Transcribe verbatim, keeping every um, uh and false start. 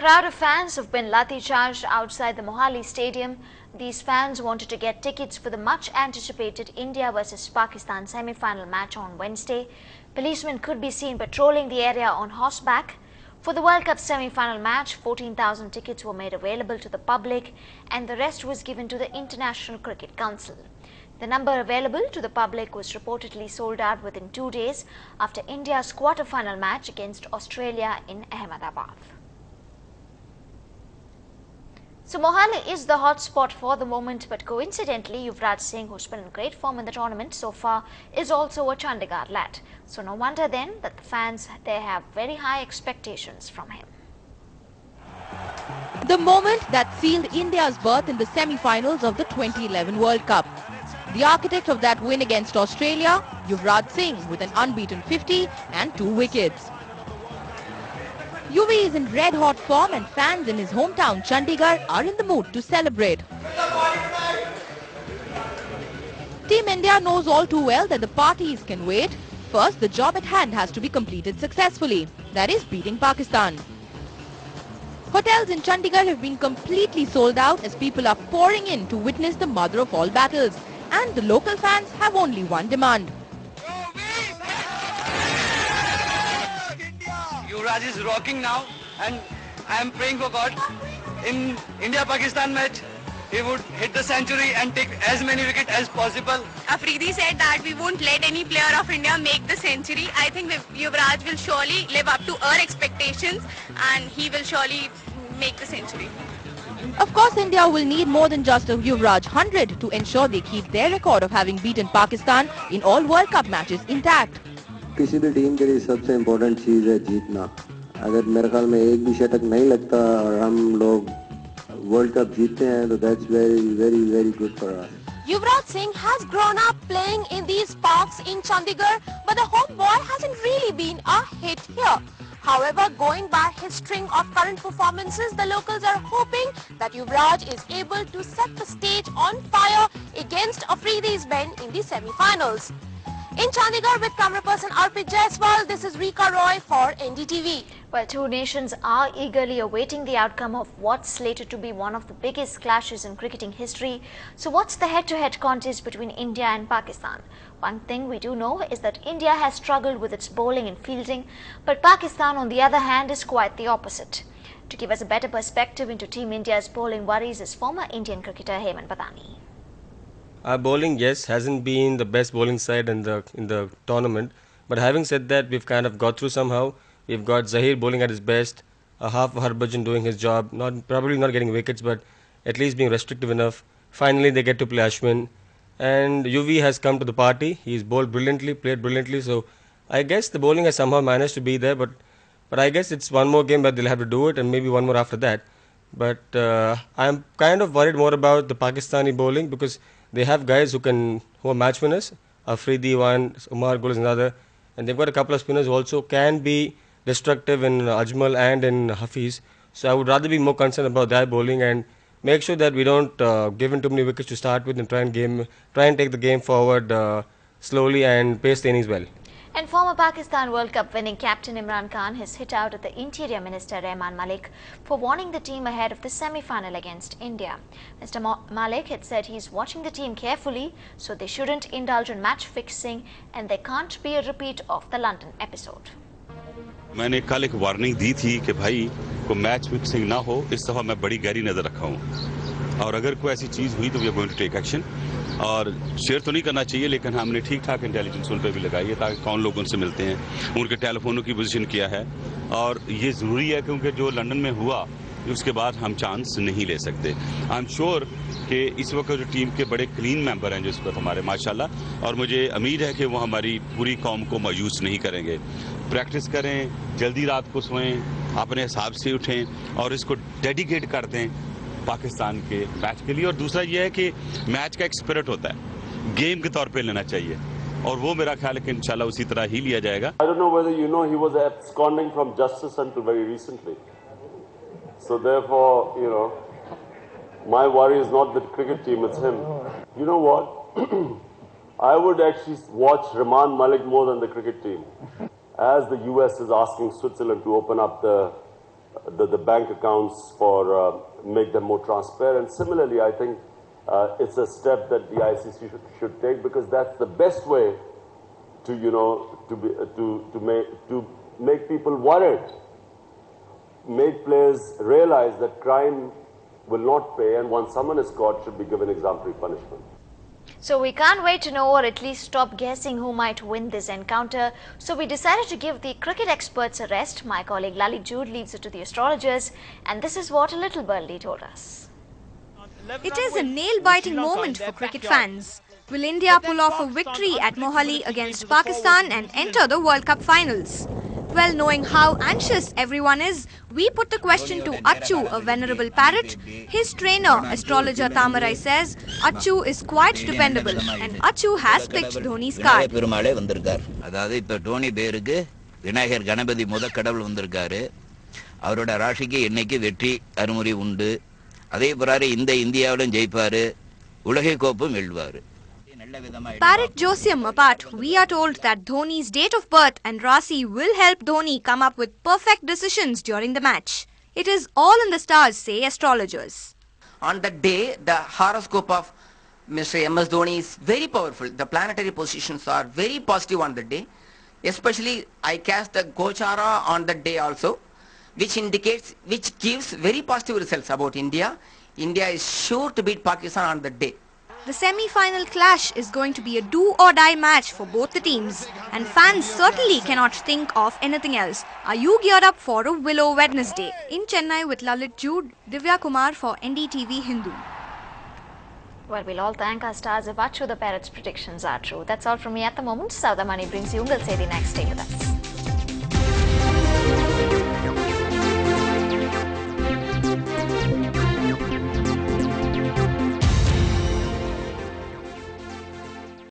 crowd of fans have been lathi-charged outside the Mohali Stadium. These fans wanted to get tickets for the much-anticipated India versus Pakistan semi-final match on Wednesday. Policemen could be seen patrolling the area on horseback. For the World Cup semi-final match, fourteen thousand tickets were made available to the public and the rest was given to the International Cricket Council. The number available to the public was reportedly sold out within two days after India's quarter-final match against Australia in Ahmedabad. So Mohali is the hot spot for the moment, but coincidentally Yuvraj Singh, who's been in great form in the tournament so far, is also a Chandigarh lad. So no wonder then that the fans, they have very high expectations from him. The moment that sealed India's berth in the semi-finals of the twenty eleven World Cup. The architect of that win against Australia, Yuvraj Singh, with an unbeaten fifty and two wickets. U V is in red-hot form and fans in his hometown Chandigarh are in the mood to celebrate. Team India knows all too well that the parties can wait. First, the job at hand has to be completed successfully, that is beating Pakistan. Hotels in Chandigarh have been completely sold out as people are pouring in to witness the mother of all battles, and the local fans have only one demand. Yuvraj is rocking now and I am praying for God. In India-Pakistan match, he would hit the century and take as many wickets as possible. Afridi said that we won't let any player of India make the century. I think Yuvraj will surely live up to our expectations and he will surely make the century. Of course, India will need more than just a Yuvraj one hundred to ensure they keep their record of having beaten Pakistan in all World Cup matches intact. किसी भी team के लिए सबसे important चीज़ है जीतना. अगर मेरे ख्याल में एक भी शतक नहीं लगता और हम लोग वर्ल्ड कप जीतते हैं तो that's very very very good for us. Yuvraj Singh has grown up playing in these parks in Chandigarh, but the home boy hasn't really been a hit here. However, going by his string of current performances, the locals are hoping that Yuvraj is able to set the stage on fire against Afridi's men in the semi-finals. In Chandigarh with camera person Arpit Jaiswal, this is Rika Roy for N D T V. Well, two nations are eagerly awaiting the outcome of what's slated to be one of the biggest clashes in cricketing history. So what's the head-to-head contest between India and Pakistan? One thing we do know is that India has struggled with its bowling and fielding, but Pakistan on the other hand is quite the opposite. To give us a better perspective into Team India's bowling worries is former Indian cricketer Hemant Badani. Our bowling, yes, hasn't been the best bowling side in the in the tournament. But having said that, we've kind of got through somehow. We've got Zahir bowling at his best, a half Harbhajan doing his job, not probably not getting wickets, but at least being restrictive enough. Finally, they get to play Ashwin. And U V has come to the party. He's bowled brilliantly, played brilliantly. So I guess the bowling has somehow managed to be there. But but I guess it's one more game that they'll have to do it, and maybe one more after that. But uh, I'm kind of worried more about the Pakistani bowling because they have guys who can who are match winners. Afridi one, Umar Gul is another, and they've got a couple of spinners who also can be destructive in Ajmal and in Hafiz. So I would rather be more concerned about their bowling and make sure that we don't uh, give in too many wickets to start with and try and game, try and take the game forward uh, slowly and pace the innings well. And former Pakistan World Cup winning captain Imran Khan has hit out at the Interior Minister Rehman Malik for warning the team ahead of the semi-final against India. Mister Malik had said he's watching the team carefully, so they shouldn't indulge in match fixing and there can't be a repeat of the London episode. मैंने कल एक warning दी थी कि भाई को match fixing ना हो, इस दफा मैं बड़ी गहरी नजर रखा हूँ और अगर कोई ऐसी चीज हुई तो we are going to take action. और शेयर तो नहीं करना चाहिए लेकिन हमने ठीक ठाक इंटेलिजेंस उन पर भी लगाई है ताकि कौन लोग उनसे मिलते हैं, उनके टेलीफोनों की पोजीशन किया है. और ये ज़रूरी है क्योंकि जो लंदन में हुआ उसके बाद हम चांस नहीं ले सकते. आई एम श्योर कि इस वक्त जो टीम के बड़े क्लीन मेंबर हैं जिस वक्त हमारे माशाल्लाह, और मुझे उम्मीद है कि वो हमारी पूरी कौम को मायूस नहीं करेंगे. प्रैक्टिस करें, जल्दी रात को सोएं, अपने हिसाब से उठें और इसको डेडिकेट कर दें पाकिस्तान के मैच के लिए. और दूसरा ये है कि मैच का एक स्पिरिट होता है, गेम के तौर पे लेना चाहिए और वो मेरा ख्याल है कि इंशाल्लाह उसी तरह ही लिया जाएगा. I don't know whether you know he was absconding from justice until very recently. So therefore, you know, my worry is not the cricket team, it's him. You know what? I would actually watch Rehman Malik more than the cricket team. As the U S is asking Switzerland to open up the the, the bank accounts for uh, make them more transparent. Similarly, I think uh, it's a step that the I C C should, should take, because that's the best way to, you know, to be uh, to to make to make people worried, make players realize that crime will not pay, and once someone is caught, should be given exemplary punishment. So we can't wait to know, or at least stop guessing, who might win this encounter. So we decided to give the cricket experts a rest. My colleague Lalit Jude leaves it to the astrologers, and this is what a little birdie told us. It is a nail-biting moment for cricket fans. Will India pull off a victory at Mohali against Pakistan and enter the World Cup finals? Well, knowing how anxious everyone is, we put the question to Achu, a venerable parrot. His trainer, astrologer Tamarai, says Achu is quite dependable, and Achu has picked Dhoni's card. அதாவது இப்ப டோனி பேருக்கு விநாயகர் கணபதி முத கடவுள் வந்திருக்காரு. அவரோட ராசிக்கு இன்னைக்கு வெற்றி அறுமுறை உண்டு. அதே போறாரு இந்த இந்தியாவிலும் ஜெயிப்பாரு. உலக கோப்பையும் வெல்வாரு. Parrot Josiam apart, we are told that Dhoni's date of birth and Rasi will help Dhoni come up with perfect decisions during the match. It is all in the stars, say astrologers. On that day, the horoscope of Mister M S Dhoni is very powerful. The planetary positions are very positive on the day. Especially, I cast the Gochara on that day also, which indicates, which gives very positive results about India. India is sure to beat Pakistan on that day. The semi-final clash is going to be a do-or-die match for both the teams, and fans certainly cannot think of anything else. Are you geared up for a Willow Wednesday? In Chennai with Lalit Jude, Divya Kumar for N D T V Hindu. Well, we'll all thank our stars if Achu the Parrot's predictions are true. That's all from me at the moment. Saudamani brings you Ungal Sedi next. Stay with us.